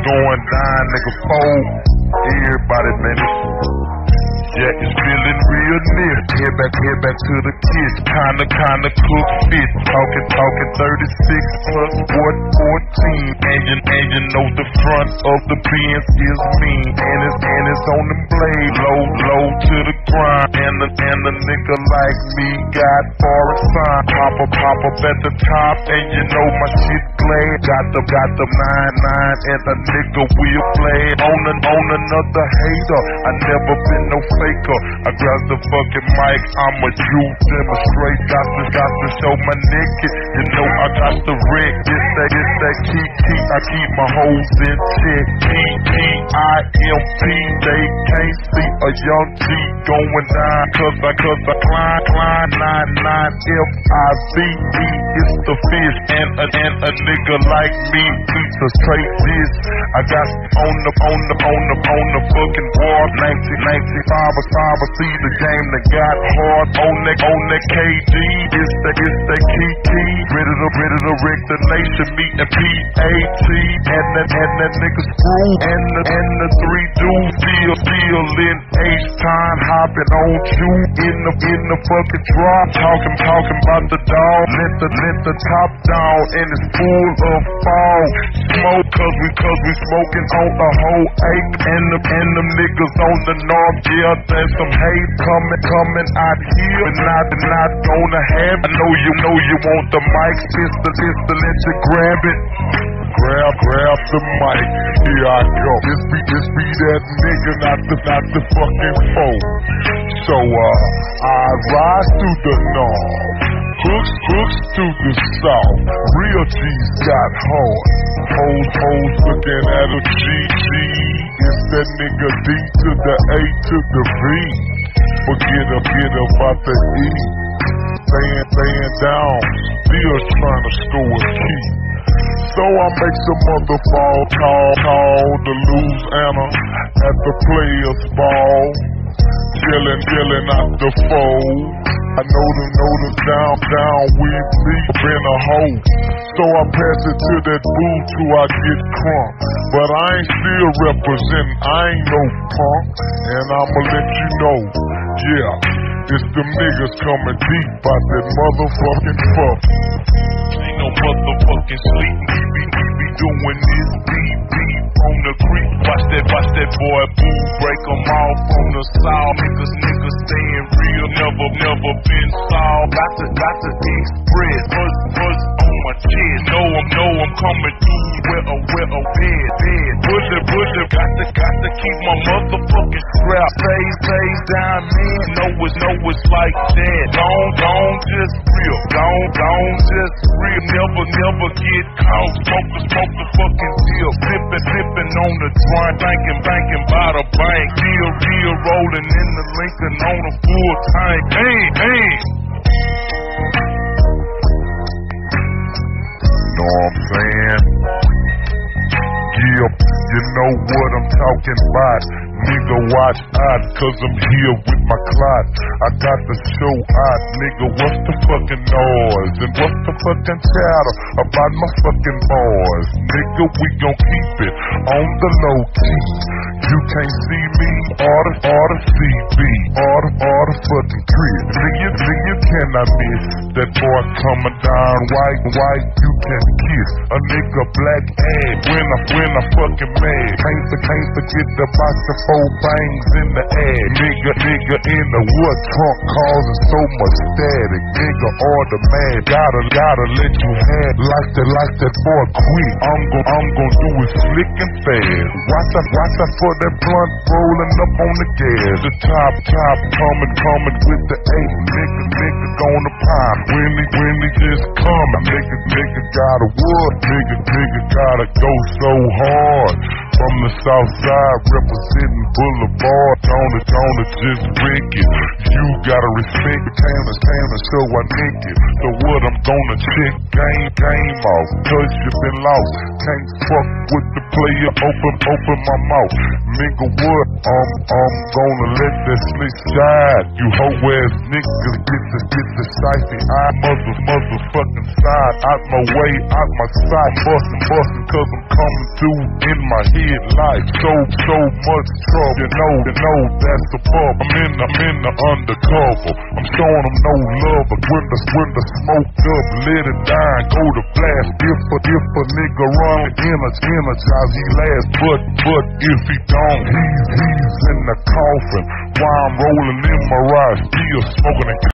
going down, nigga, fold. Everybody, man. Yeah, it's feeling real near. Head back to the kids. Kinda cook fit. Talking 36 plus 14. And you know the front of the Benz is mean. And it's on the blade. Low to the grind. And a nigga like me got foreign sign. Pop up at the top. And you know my shit glad. Got the 9-9 and a nigga will play. On another hater. I never been no faker. I grab the fucking mic, I'm a Jew, demonstrate, got to show my naked. You know I got the wreck, this that key, I keep my hoes in check. P-P-I-M-P, they can't see a young G going down, cause I climb 99-F-I-V-E, it's the fish, and a nigga like me eats a straight dish. I got on the fucking wall, 1995 I see the game that got hard on that KD. It's that key. Ready to wreck the nation, meeting PAT. And that nigga screw. And the 3 dudes still in H-time, hopping on you in the fucking drop. Talking about the dog. Let the top down and it's full of fog. Smoke, cause we smoking on the whole acre. And them niggas on the north, yeah, there's some hate coming out here, but not gonna have. I know you want the mic, pistol, let you grab it. Grab the mic, here I go. This be that nigga, not the fucking foe. So I rise through the north, hooks to the south. Real G's got hard, hoes looking at a GG. It's that nigga D to the A to the V. Forget about the E. Staying down, still trying to score a key. So I make some other fall call to lose Anna at the players' ball. Yelling out the fold. I know the down with me been a hoe. So I pass it to that boo till I get crunk. But I ain't still representing, I ain't no punk. And I'ma let you know, yeah, it's them niggas coming deep out that motherfucking fuck. Ain't no motherfucking sleep, we be doing this beat on the creek. Watch that boy boo, break 'em off on the saw. Niggas staying real, never been solved. Got to express, buzz on my chest. Know I'm coming through with a bed. Bullet, got to keep my motherfucking strap. Stays down, man. Know it's like that. Don't just real. Don't just real. Never get caught. Smoke the fucking deal. Sipping on the joint. Banking by the bank. Deal rolling in the Lincoln on a full tank. Hey. Know what I'm saying? Yeah, you know what I'm talking about. Nigga, watch out, cause I'm here with my clock. I got the show out, nigga, what's the fucking noise? And what's the fucking chatter about my fucking boys? Nigga, we gon' keep it on the low key. You can't see me, or the CB, or the fucking crib. Nigga, cannot miss that boy coming down white, you can kiss a nigga black ass when I fucking mad. Can't forget about the 4 bangs in the air. Nigga in the wood trunk causing so much static. Nigga automatic, gotta let you have like that boy quick. I'm gon' do it slick and fast. Watch out for that blunt rolling up on the gas. The top coming with the 8. Nigga gonna pop when he just coming. Nigga got a wood. Nigga gotta go so hard. From the the south side, representing Boulevard. Don't just wreck it. You gotta respect the Tanner, so I nick it. So what I'm gonna check, game off, cause you been lost. Can't fuck with the player, open my mouth. Nigga, what? I'm gonna let that slick slide. You hoe ass niggas get the sicey. I motherfucking side. Out my way, out my side. Bustin', cause I'm coming through in my head like so much trouble. You know that's the pub. I'm in the undercover. I'm showing them no love. But when the smoke up, let it die, go to blast. If a nigga run, energize, he last. But if he don't, he's in the coffin. While I'm rolling in my ride, still smoking and